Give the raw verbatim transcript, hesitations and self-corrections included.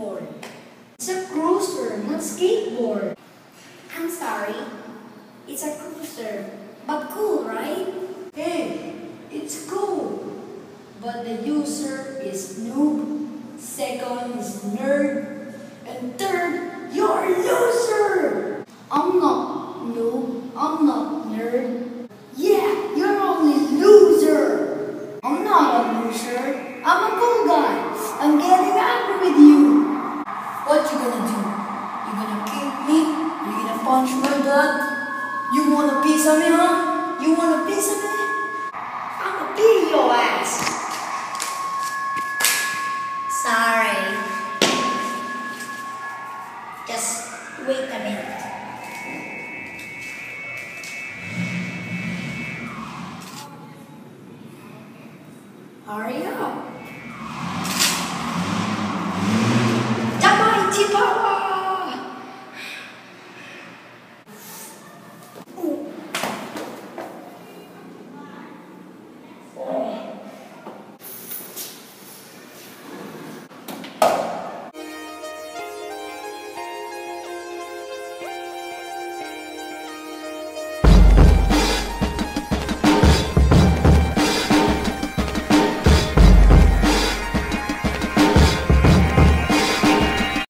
skateboard. It's a cruiser, not skateboard. I'm sorry. It's a cruiser. But cool, right? Hey, it's cool. But the user is noob. Second is nerd. And third, you're a loser. I'm not noob. I'm not nerd. Yeah, you're only loser. I'm not a loser. I'm a cool guy. I'm getting angry with you. What you gonna do? You gonna kick me? You gonna punch my butt? You want a piece of me, huh? You want a piece of me?